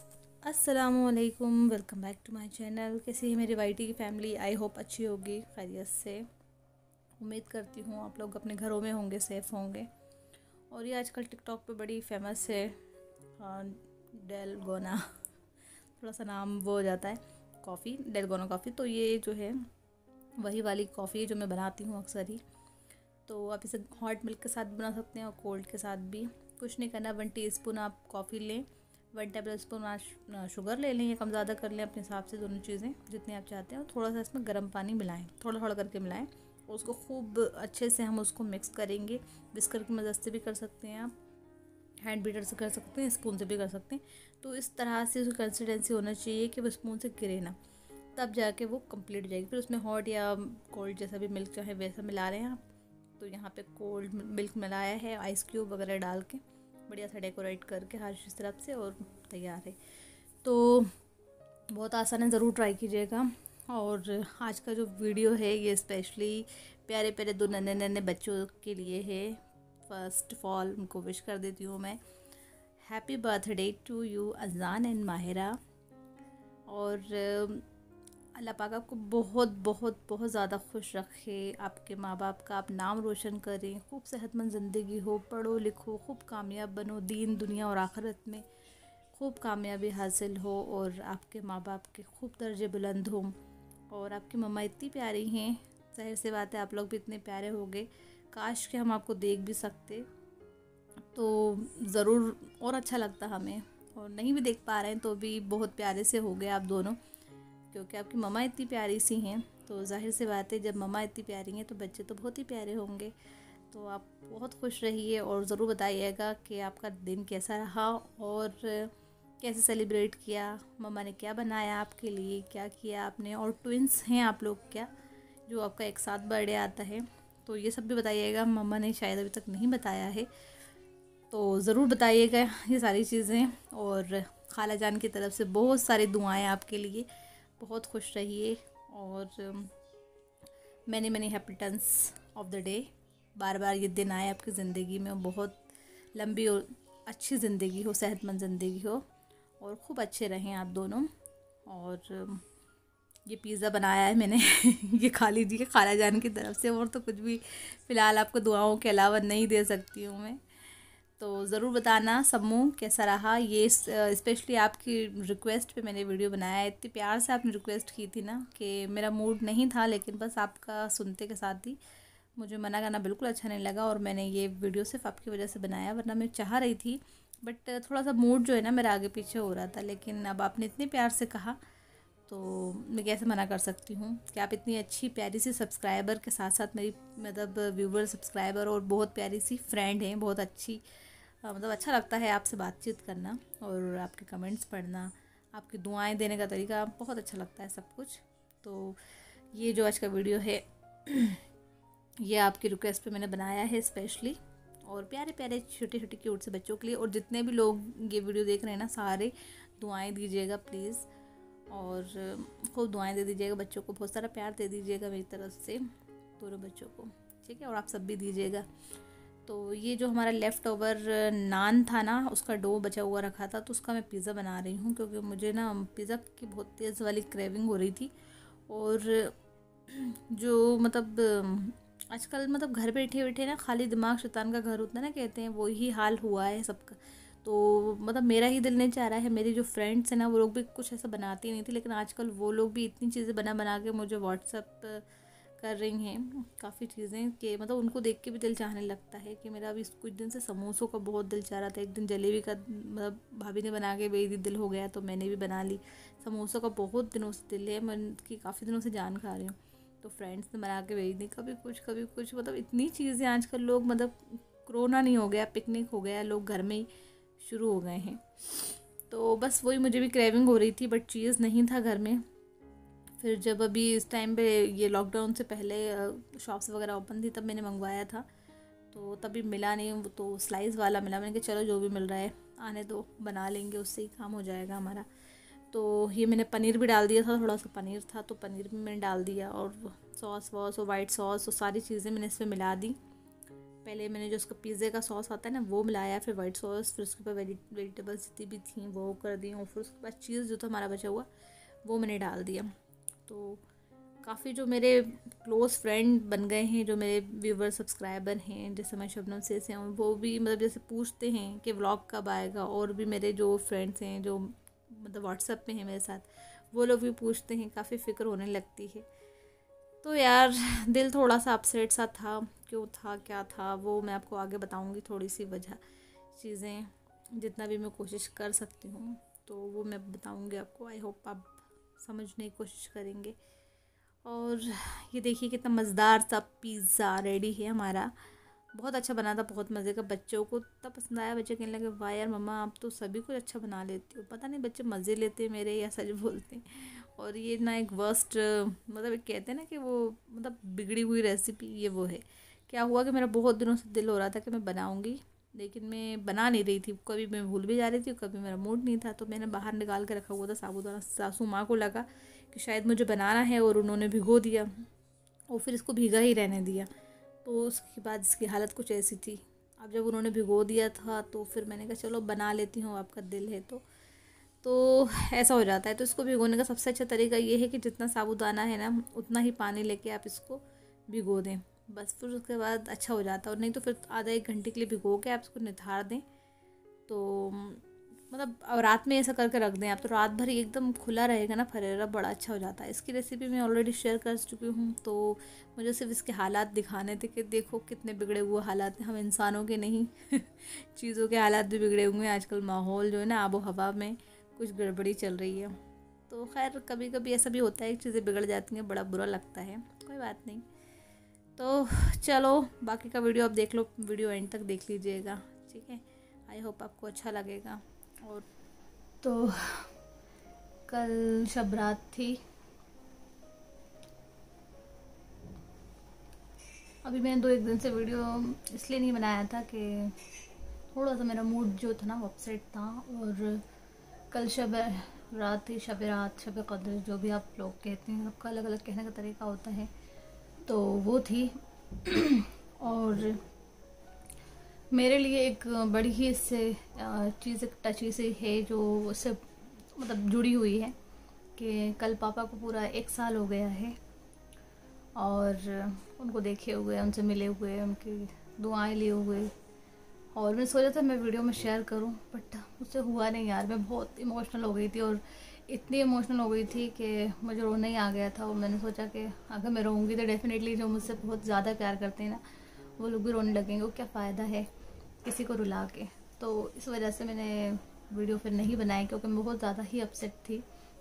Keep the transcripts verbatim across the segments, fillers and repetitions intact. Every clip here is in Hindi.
अस्सलामुअलैकुम, welcome back to my channel. कैसी है मेरी वाईटी की फैमिली? आई होप अच्छी होगी, खैरियत से। उम्मीद करती हूँ आप लोग अपने घरों में होंगे, सेफ़ होंगे। और ये आजकल टिकटॉक पे बड़ी फेमस है, डेलगोना थोड़ा सा नाम वो हो जाता है, कॉफ़ी, डेलगोना कॉफ़ी। तो ये जो है वही वाली कॉफ़ी है जो मैं बनाती हूँ अक्सर ही। तो आप इसे हॉट मिल्क के साथ भी बना सकते हैं और कोल्ड के साथ भी। कुछ नहीं करना, वन टी स्पून आप कॉफ़ी लें, वन टेबल स्पून आप शुगर ले लें या कम ज़्यादा कर लें अपने हिसाब से, दोनों चीज़ें जितनी आप चाहते हैं। और थोड़ा सा इसमें गर्म पानी मिलाएं, थोड़ा थोड़ा करके मिलाएं और उसको खूब अच्छे से हम उसको मिक्स करेंगे। विस्कर की मदद से भी कर सकते हैं आप, हैंड बीटर से कर सकते हैं, स्पून से भी कर सकते हैं। तो इस तरह से उसकी कंसिस्टेंसी होना चाहिए कि वो स्पून से गिरे ना, तब जाके वो कंप्लीट हो जाएगी। फिर उसमें हॉट या कोल्ड जैसा भी मिल्क चाहे वैसा मिला रहे हैं आप। तो यहाँ पे कोल्ड मिल्क मिलाया है, आइस क्यूब वगैरह डाल के बढ़िया सा डेकोरेट करके हर चीज़ तरफ से, और तैयार है। तो बहुत आसान है, ज़रूर ट्राई कीजिएगा। और आज का जो वीडियो है ये स्पेशली प्यारे प्यारे दो नन्हे नन्हे बच्चों के लिए है। फर्स्ट ऑफ ऑल उनको विश कर देती हूँ मैं, happy birthday to you Azaan and Mahira. और अल्लाह पाक आपको बहुत बहुत बहुत ज़्यादा खुश रखे, आपके माँ बाप का आप नाम रोशन करें, खूब सेहतमंद ज़िंदगी हो, पढ़ो लिखो, खूब कामयाब बनो, दीन दुनिया और आखिरत में खूब कामयाबी हासिल हो, और आपके माँ बाप के खूब दर्जे बुलंद हों। और आपकी मम्मा इतनी प्यारी हैं, जाहिर सी बात है आप लोग भी इतने प्यारे होंगे। काश कि हम आपको देख भी सकते तो ज़रूर और अच्छा लगता हमें। और नहीं भी देख पा रहे हैं तो भी बहुत प्यारे से हो गए आप दोनों, क्योंकि आपकी मम्मा इतनी प्यारी सी हैं। तो जाहिर सी बात है जब मम्मा इतनी प्यारी हैं तो बच्चे तो बहुत ही प्यारे होंगे। तो आप बहुत खुश रहिए और ज़रूर बताइएगा कि आपका दिन कैसा रहा और कैसे सेलिब्रेट किया, मम्मा ने क्या बनाया आपके लिए, क्या किया आपने। और ट्विंस हैं आप लोग क्या, जो आपका एक साथ बर्थडे आता है, तो ये सब भी बताइएगा। मम्मा ने शायद अभी तक नहीं बताया है, तो ज़रूर बताइएगा ये सारी चीज़ें। और खाला जान की तरफ से बहुत सारी दुआएं आपके लिए, बहुत खुश रहिए। और many many happy turns of the day, बार बार ये दिन आए आपकी ज़िंदगी में, बहुत लंबी और अच्छी ज़िंदगी हो, सेहतमंद ज़िंदगी हो, और खूब अच्छे रहें आप दोनों। और ये पिज़्ज़ा बनाया है मैंने ये खा लीजिए खाला जान की तरफ से। और तो कुछ भी फ़िलहाल आपको दुआओं के अलावा नहीं दे सकती हूँ मैं। तो ज़रूर बताना सम्मू कैसा रहा। ये स्पेशली आपकी रिक्वेस्ट पे मैंने वीडियो बनाया है। इतनी प्यार से आपने रिक्वेस्ट की थी ना कि मेरा मूड नहीं था, लेकिन बस आपका सुनते के साथ ही मुझे मना करना बिल्कुल अच्छा नहीं लगा, और मैंने ये वीडियो सिर्फ आपकी वजह से बनाया, वरना मैं चाह रही थी बट थोड़ा सा मूड जो है ना मेरा आगे पीछे हो रहा था। लेकिन अब आपने इतने प्यार से कहा तो मैं कैसे मना कर सकती हूँ कि आप इतनी अच्छी प्यारी सी सब्सक्राइबर के साथ साथ मेरी मतलब व्यूवर, सब्सक्राइबर और बहुत प्यारी सी फ्रेंड हैं, बहुत अच्छी, मतलब अच्छा लगता है आपसे बातचीत करना और आपके कमेंट्स पढ़ना, आपकी दुआएं देने का तरीका बहुत अच्छा लगता है सब कुछ। तो ये जो आज का वीडियो है ये आपकी रिक्वेस्ट पे मैंने बनाया है स्पेशली, और प्यारे प्यारे छोटे छोटे क्यूट से बच्चों के लिए। और जितने भी लोग ये वीडियो देख रहे हैं ना, सारे दुआएं दीजिएगा प्लीज़, और खूब दुआएं दे दीजिएगा बच्चों को, बहुत सारा प्यार दे दीजिएगा मेरी तरफ से दोनों बच्चों को, ठीक है? और आप सब भी दीजिएगा। तो ये जो हमारा लेफ़्ट ओवर नान था ना, उसका डो बचा हुआ रखा था, तो उसका मैं पिज़्ज़ा बना रही हूँ, क्योंकि मुझे ना पिज़्ज़ा की बहुत तेज़ वाली क्रेविंग हो रही थी। और जो मतलब आजकल मतलब घर बैठे बैठे ना खाली दिमाग शैतान का घर होता है ना, कहते हैं, वही हाल हुआ है सबका। तो मतलब मेरा ही दिल नहीं चाह रहा है। मेरी जो फ्रेंड्स हैं ना, वो लोग भी कुछ ऐसा बनाती नहीं थी, लेकिन आजकल वो लोग भी इतनी चीज़ें बना बना के मुझे व्हाट्सएप कर रही हैं, काफ़ी चीज़ें, कि मतलब उनको देख के भी दिल चाहने लगता है। कि मेरा अभी कुछ दिन से समोसों का बहुत दिल चाह रहा था, एक दिन जलेबी का मतलब भाभी ने बना के भेज दी, दिल हो गया तो मैंने भी बना ली। समोसों का बहुत दिनों से दिल है, मैं की काफ़ी दिनों से जान खा रही हूँ, तो फ्रेंड्स ने बना के भेज दी, कभी कुछ कभी कुछ, मतलब इतनी चीज़ें आजकल लोग, मतलब कोरोना नहीं हो गया, पिकनिक हो गया, लोग घर में ही शुरू हो गए हैं। तो बस वही मुझे भी क्रेविंग हो रही थी, बट चीज़ नहीं था घर में। फिर जब अभी इस टाइम पे ये लॉकडाउन से पहले शॉप्स वगैरह ओपन थी, तब मैंने मंगवाया था, तो तभी मिला नहीं, तो स्लाइस वाला मिला। मैंने कहा चलो जो भी मिल रहा है आने दो, बना लेंगे, उससे ही काम हो जाएगा हमारा। तो ये मैंने पनीर भी डाल दिया था, थोड़ा सा पनीर था तो पनीर भी मैंने डाल दिया, और सॉस वॉस और वाइट सॉस और सारी चीज़ें मैंने इसमें मिला दी। पहले मैंने जो उसका पिज़्ज़े का सॉस आता है ना वो मिलाया, फिर वाइट सॉस, फिर उसके ऊपर वेजी वेजिटेबल्स जितनी भी थी वो कर दी, और फिर उसके बाद चीज़ जो था हमारा बचा हुआ वो मैंने डाल दिया। तो काफ़ी जो मेरे क्लोज़ फ्रेंड बन गए हैं, जो मेरे व्यूवर सब्सक्राइबर हैं, जैसे मैं शबनम से से हूँ, वो भी मतलब जैसे पूछते हैं कि व्लॉग कब आएगा। और भी मेरे जो फ्रेंड्स हैं जो मतलब व्हाट्सएप पे हैं मेरे साथ, वो लोग भी पूछते हैं, काफ़ी फ़िक्र होने लगती है। तो यार दिल थोड़ा सा अपसेट सा था, क्यों था क्या था वो मैं आपको आगे बताऊंगी, थोड़ी सी वजह चीज़ें जितना भी मैं कोशिश कर सकती हूँ तो वो मैं बताऊंगी आपको। आई होप आप समझने की कोशिश करेंगे। और ये देखिए कितना मज़ेदार सा पिज़्ज़ा रेडी है हमारा, बहुत अच्छा बना था, बहुत मज़े का, बच्चों को इतना पसंद आया। बच्चे कहने लगे वाह यार मम्मा आप तो सभी कुछ अच्छा बना लेती हो। पता नहीं बच्चे मज़े लेते हैं मेरे या सच बोलते हैं। और ये ना एक वर्स्ट मतलब एक कहते हैं ना कि वो मतलब बिगड़ी हुई रेसिपी ये वो है। क्या हुआ कि मेरा बहुत दिनों से दिल हो रहा था कि मैं बनाऊँगी, लेकिन मैं बना नहीं रही थी, कभी मैं भूल भी जा रही थी, कभी मेरा मूड नहीं था। तो मैंने बाहर निकाल के रखा हुआ था साबूदाना। सासू माँ को लगा कि शायद मुझे बनाना है और उन्होंने भिगो दिया और फिर इसको भीगा ही रहने दिया। तो उसके बाद इसकी हालत कुछ ऐसी थी। अब जब उन्होंने भिगो दिया था तो फिर मैंने कहा चलो बना लेती हूँ, आपका दिल है तो तो ऐसा हो जाता है। तो इसको भिगोने का सबसे अच्छा तरीका ये है कि जितना साबूदाना है ना उतना ही पानी लेके आप इसको भिगो दें, बस फिर उसके बाद अच्छा हो जाता है। और नहीं तो फिर आधा एक घंटे के लिए भिगो के आप इसको निथार दें तो मतलब अब रात में ऐसा करके रख दें आप, तो रात भर एकदम खुला रहेगा ना फरेरा, बड़ा अच्छा हो जाता है। इसकी रेसिपी मैं ऑलरेडी शेयर कर चुकी हूँ, तो मुझे सिर्फ इसके हालात दिखाने थे कि देखो कितने बिगड़े हुए हालात हैं, हम इंसानों के नहीं चीज़ों के हालात भी बिगड़े हुए हैं। आजकल माहौल जो है ना आबो हवा में कुछ गड़बड़ी चल रही है। तो खैर कभी कभी ऐसा भी होता है कि चीज़ें बिगड़ जाती हैं, बड़ा बुरा लगता है, कोई बात नहीं। तो चलो बाकी का वीडियो आप देख लो, वीडियो एंड तक देख लीजिएगा, ठीक है। आई होप आपको अच्छा लगेगा। और तो कल शब रात थी, अभी मैंने दो एक दिन से वीडियो इसलिए नहीं बनाया था कि थोड़ा सा मेरा मूड जो था ना वो अपसेट था। और कल शब रात थी, शब रात, शब कद्र, जो भी आप लोग कहते हैं, सबका अलग अलग कहने का तरीका होता है, तो वो थी। और मेरे लिए एक बड़ी ही इससे चीज़ एक टची सी है जो उससे मतलब जुड़ी हुई है कि कल पापा को पूरा एक साल हो गया है और उनको देखे हुए, उनसे मिले हुए, उनकी दुआएं लिए हुए। और मैं सोचा था मैं वीडियो में शेयर करूं, बट मुझसे हुआ नहीं यार। मैं बहुत इमोशनल हो गई थी और इतनी इमोशनल हो गई थी कि मुझे रोना ही आ गया था। और मैंने सोचा कि अगर मैं रोऊंगी तो डेफिनेटली जो मुझसे बहुत ज़्यादा प्यार करते हैं ना वो लोग भी रोने लगेंगे, वो क्या फ़ायदा है किसी को रुला के। तो इस वजह से मैंने वीडियो फिर नहीं बनाई, क्योंकि मैं बहुत ज़्यादा ही अपसेट थी।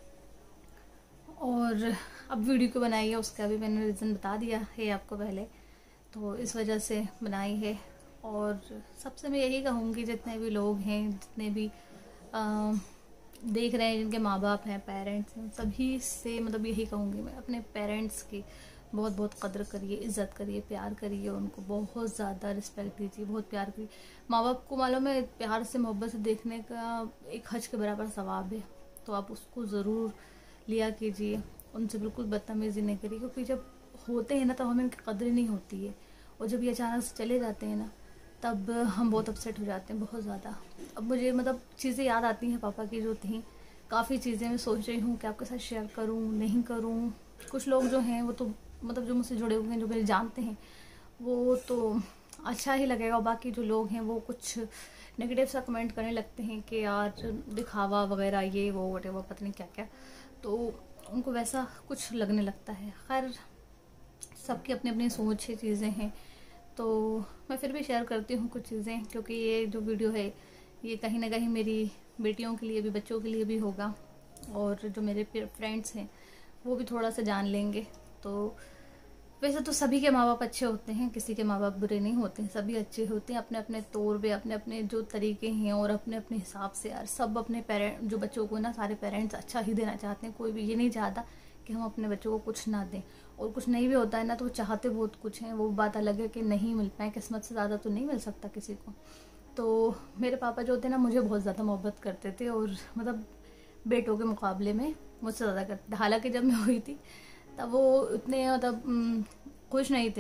और अब वीडियो क्यों बनाई है उसका भी मैंने रीज़न बता दिया है आपको पहले, तो इस वजह से बनाई है। और सबसे मैं यही कहूँगी जितने भी लोग हैं, जितने भी आ, देख रहे हैं, जिनके माँ बाप हैं, पेरेंट्स हैं, सभी से मतलब यही कहूँगी मैं, अपने पेरेंट्स की बहुत बहुत कदर करिए, इज़्ज़त करिए, प्यार करिए, उनको बहुत ज़्यादा रिस्पेक्ट दीजिए, बहुत प्यार करिए। माँ बाप को मालूम है प्यार से मोहब्बत से देखने का एक हज के बराबर सवाब है, तो आप उसको ज़रूर लिया कीजिए। उनसे बिल्कुल बदतमीज़ी नहीं करिए, क्योंकि जब होते हैं ना तब हमें उनकी कदर नहीं होती है, और जब ये अचानक से चले जाते हैं ना तब हम बहुत अपसेट हो जाते हैं, बहुत ज़्यादा। अब मुझे मतलब चीज़ें याद आती हैं पापा की जो थी, काफ़ी चीज़ें मैं सोच रही हूँ कि आपके साथ शेयर करूँ नहीं करूँ। कुछ लोग जो हैं वो तो मतलब जो मुझसे जुड़े हुए हैं, जो मेरे जानते हैं, वो तो अच्छा ही लगेगा। बाकी जो लोग हैं वो कुछ नेगेटिव सा कमेंट करने लगते हैं कि यार दिखावा वगैरह ये वो वटेवर पता नहीं क्या क्या, तो उनको वैसा कुछ लगने लगता है। खैर सबकी अपनी अपनी सोच है, चीज़ें हैं, तो मैं फिर भी शेयर करती हूँ कुछ चीज़ें, क्योंकि ये जो वीडियो है ये कहीं ना कहीं मेरी बेटियों के लिए भी, बच्चों के लिए भी होगा, और जो मेरे फ्रेंड्स हैं वो भी थोड़ा सा जान लेंगे। तो वैसे तो सभी के माँ बाप अच्छे होते हैं, किसी के माँ बाप बुरे नहीं होते हैं, सभी अच्छे होते हैं अपने अपने तौर पे, अपने अपने जो तरीके हैं और अपने अपने हिसाब से। यार सब अपने पेरेंट जो बच्चों को ना, सारे पेरेंट्स अच्छा ही देना चाहते हैं, कोई भी ये नहीं चाहता कि हम अपने बच्चों को कुछ ना दें। और कुछ नहीं भी होता है ना तो वो चाहते बहुत कुछ हैं, वो बात अलग है कि नहीं मिल पाए, किस्मत से ज़्यादा तो नहीं मिल सकता किसी को। तो मेरे पापा जो होते ना मुझे बहुत ज़्यादा मोहब्बत करते थे, और मतलब बेटों के मुकाबले में मुझसे ज़्यादा करते थे। हालांकि जब मैं हुई थी तब वो उतने मतलब खुश नहीं थे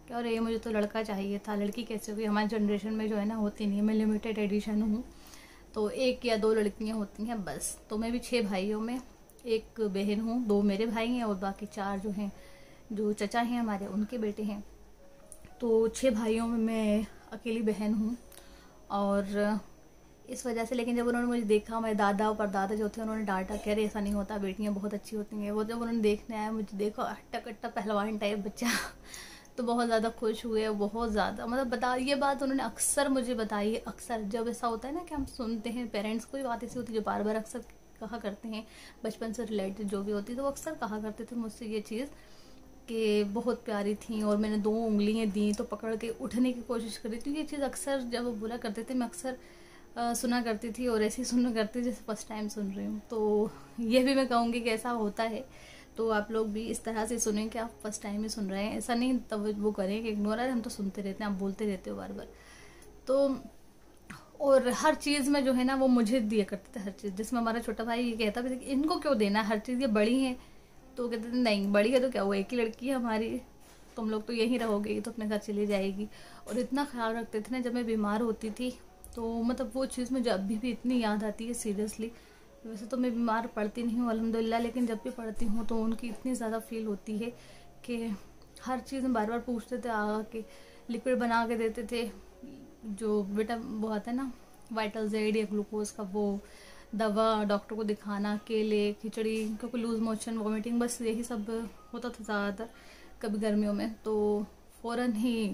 कि अरे मुझे तो लड़का चाहिए था, लड़की कैसे हुई। हमारी जनरेशन में जो है ना होती नहीं है, मैं लिमिटेड एडिशन हूँ, तो एक या दो लड़कियाँ होती हैं बस। तो मैं भी छः भाइयों में एक बहन हूँ, दो मेरे भाई हैं और बाकी चार जो हैं जो चचा हैं हमारे उनके बेटे हैं। तो छः भाइयों में मैं अकेली बहन हूँ। और इस वजह से, लेकिन जब उन्होंने मुझे देखा, मेरे दादा और परदादा जो थे उन्होंने डांटा, कह रहे ऐसा नहीं होता, बेटियाँ बहुत अच्छी होती हैं। वो जब उन्होंने देखने आया, मुझे देखो अट्टा कट्टा पहलवान टाइप बच्चा तो बहुत ज़्यादा खुश हुए, बहुत ज़्यादा। मतलब बता, ये बात उन्होंने अक्सर मुझे बताई है। अक्सर जब ऐसा होता है ना कि हम सुनते हैं, पेरेंट्स कोई बात ऐसी होती है जो बार बार अक्सर कहा करते हैं, बचपन से रिलेटेड जो भी होती है, तो वो अक्सर कहा करते थे मुझसे ये चीज़ कि बहुत प्यारी थी और मैंने दो उंगलियां दी तो पकड़ के उठने की कोशिश करी। तो ये चीज़ अक्सर जब वो बोला करते थे, मैं अक्सर सुना करती थी और ऐसे ही सुना करती जैसे फर्स्ट टाइम सुन रही हूँ। तो ये भी मैं कहूँगी कि ऐसा होता है, तो आप लोग भी इस तरह से सुने कि आप फर्स्ट टाइम ही सुन रहे हैं, ऐसा नहीं तब वो करें कि इग्नोर है, हम तो सुनते रहते हैं, आप बोलते रहते हो बार बार। तो और हर चीज़ में जो है ना वो मुझे दिया करते थे हर चीज़, जिसमें हमारा छोटा भाई ये कहता था कि इनको क्यों देना हर चीज़, ये बड़ी हैं। तो कहते थे नहीं, बड़ी है तो क्या हुआ, एक ही लड़की है हमारी, तुम लोग तो यहीं रहोगे, ये तो अपने घर चली जाएगी। और इतना ख्याल रखते थे ना, जब मैं बीमार होती थी तो मतलब वो चीज़ मुझे अभी भी इतनी याद आती है सीरियसली। वैसे तो मैं बीमार पड़ती नहीं हूँ अल्हम्दुलिल्लाह, लेकिन जब भी पड़ती हूँ तो उनकी इतनी ज़्यादा फील होती है कि हर चीज़ में बार बार पूछते थे, आके लिक्विड बना के देते थे, जो बेटा वो आता है ना वाइटल जेड या ग्लूकोज का, वो दवा, डॉक्टर को दिखाना, केले, खिचड़ी, क्योंकि लूज मोशन, वॉमिटिंग, बस यही सब होता था ज़्यादातर कभी गर्मियों में। तो फ़ौरन ही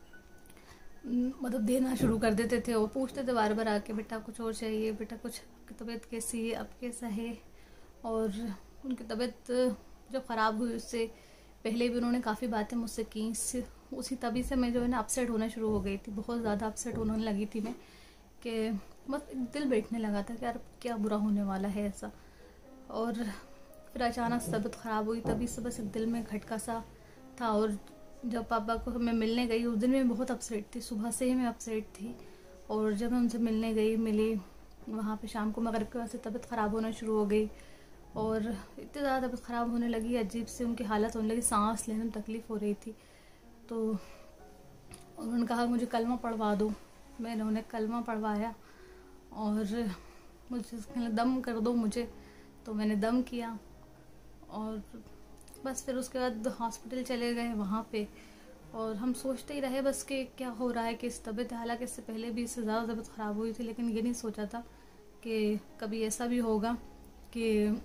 मतलब देना शुरू कर देते थे। वो पूछते थे बार बार आके, बेटा कुछ और चाहिए, बेटा कुछ, तबीयत कैसी है, अब कैसा है। और उनकी तबीयत जब ख़राब हुई उससे पहले भी उन्होंने काफ़ी बातें मुझसे की, उसी तभी से मैं जो है ना अपसेट होना शुरू हो गई थी, बहुत ज़्यादा अपसेट होने लगी थी मैं, कि बस दिल बैठने लगा था कि यार क्या बुरा होने वाला है ऐसा। और फिर अचानक से तबीयत ख़राब हुई, तभी से बस एक दिल में खटका सा था। और जब पापा को मैं मिलने गई उस दिन मैं बहुत अपसेट थी, सुबह से ही मैं अपसेट थी। और जब मैं उनसे मिलने गई, मिली वहाँ पे शाम को, मगर के वजह से तबीयत ख़राब होना शुरू हो गई और इतनी ज़्यादा तबीयत ख़राब होने लगी, अजीब सी उनकी हालत होने लगी, सांस लेने में तकलीफ़ हो रही थी। तो उन्होंने कहा मुझे कलमा पढ़वा दो, मैंने उन्हें कलमा पढ़वाया और मुझे कहने दम कर दो मुझे, तो मैंने दम किया। और बस फिर उसके बाद हॉस्पिटल चले गए वहाँ पे, और हम सोचते ही रहे बस कि क्या हो रहा है, कि इस तबीयत, हालांकि इससे पहले भी इससे ज़्यादा तबीयत ख़राब हुई थी, लेकिन ये नहीं सोचा था कि कभी ऐसा भी होगा कि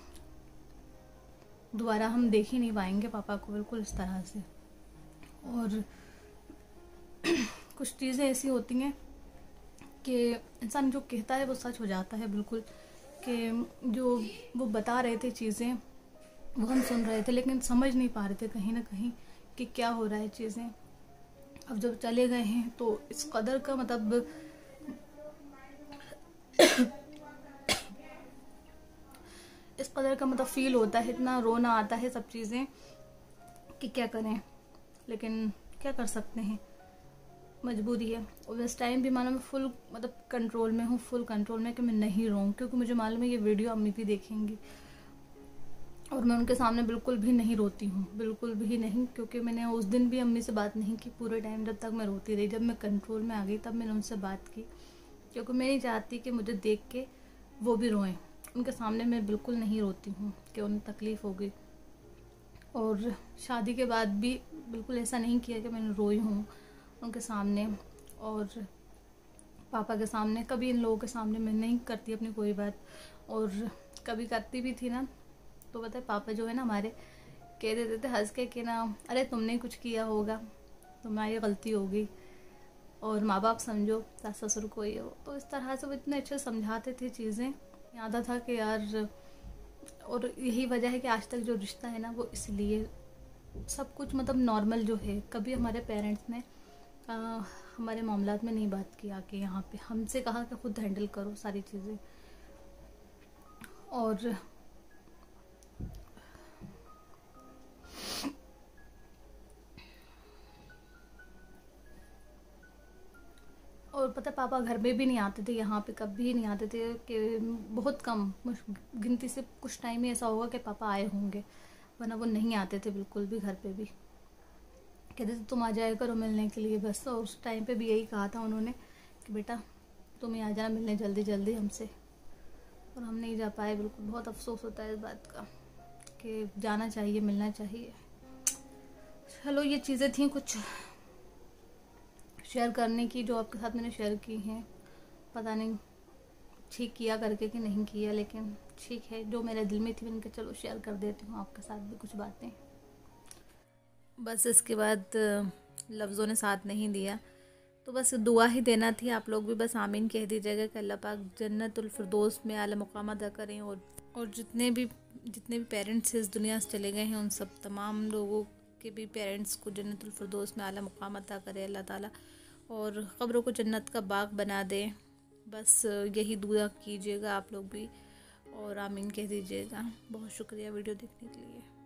दोबारा हम देख ही नहीं पाएंगे पापा को बिल्कुल इस तरह से। और कुछ चीज़ें ऐसी होती हैं कि इंसान जो कहता है वो सच हो जाता है बिल्कुल, कि जो वो बता रहे थे चीज़ें वो हम सुन रहे थे, लेकिन समझ नहीं पा रहे थे कहीं ना कहीं कि क्या हो रहा है चीज़ें। अब जब चले गए हैं तो इस कदर का मतलब इस कदर का मतलब फील होता है, इतना रोना आता है, सब चीज़ें कि क्या करें, लेकिन क्या कर सकते हैं, मजबूरी है। और इस टाइम भी मानो मैं फुल मतलब कंट्रोल में हूँ, फुल कंट्रोल में, कि मैं नहीं रोऊं, क्योंकि मुझे मालूम है ये वीडियो अम्मी भी देखेंगी और मैं उनके सामने बिल्कुल भी नहीं रोती हूँ, बिल्कुल भी नहीं। क्योंकि मैंने उस दिन भी अम्मी से बात नहीं की पूरे टाइम, जब तक मैं रोती रही। जब मैं कंट्रोल में आ गई तब मैंने उनसे बात की, क्योंकि मैं नहीं चाहती कि मुझे देख के वो भी रोएं। उनके सामने मैं बिल्कुल नहीं रोती हूँ कि उन्हें तकलीफ़ होगी। और शादी के बाद भी बिल्कुल ऐसा नहीं किया कि मैंने रोई हूँ उनके सामने, और पापा के सामने, कभी इन लोगों के सामने मैं नहीं करती अपनी कोई बात। और कभी करती भी थी ना तो पता है पापा जो है ना हमारे कह देते थे हंस के कि ना, अरे तुमने कुछ किया होगा, तुम्हारी गलती होगी, और माँ बाप समझो, सास ससुर को ही हो। तो इस तरह से वो इतने अच्छे समझाते थे चीज़ें, याद था कि यार। और यही वजह है कि आज तक जो रिश्ता है ना वो इसलिए सब कुछ मतलब नॉर्मल जो है। कभी हमारे पेरेंट्स ने आ, हमारे मामलात में नहीं बात की आके यहाँ पे, हमसे कहा कि खुद हैंडल करो सारी चीज़ें। और और पता पापा घर में भी नहीं आते थे, यहाँ पे कभी नहीं आते थे, कि बहुत कम, गिनती से कुछ टाइम ही ऐसा होगा कि पापा आए होंगे, वरना वो नहीं आते थे बिल्कुल भी घर पे भी। कहते थे तुम आ जाया करो मिलने के लिए बस। तो उस टाइम पे भी यही कहा था उन्होंने कि बेटा तुम ही आ जाना मिलने जल्दी जल्दी हमसे, और हम नहीं जा पाए। बिल्कुल बहुत अफसोस होता है इस बात का कि जाना चाहिए, मिलना चाहिए। चलो ये चीज़ें थी कुछ शेयर करने की जो आपके साथ मैंने शेयर की हैं। पता नहीं ठीक किया करके कि नहीं किया, लेकिन ठीक है, जो मेरे दिल में थी मैंने कहा चलो शेयर कर देती हूँ आपके साथ भी कुछ बातें। बस इसके बाद लफ्ज़ों ने साथ नहीं दिया, तो बस दुआ ही देना थी। आप लोग भी बस आमीन कह दीजिएगा कि अल्लाह पाक जन्नतुल फिरदौस में आला मुकाम अदा करें। और और जितने भी जितने भी पेरेंट्स इस दुनिया से चले गए हैं उन सब तमाम लोगों के भी पेरेंट्स को जन्नतुल फिरदौस में आला मुकाम अदा करे अल्लाह ताला, और क़ब्रों को जन्नत का बाग बना दे। बस यही दुआ कीजिएगा आप लोग भी, और आमीन कह दीजिएगा। बहुत शुक्रिया वीडियो देखने के लिए।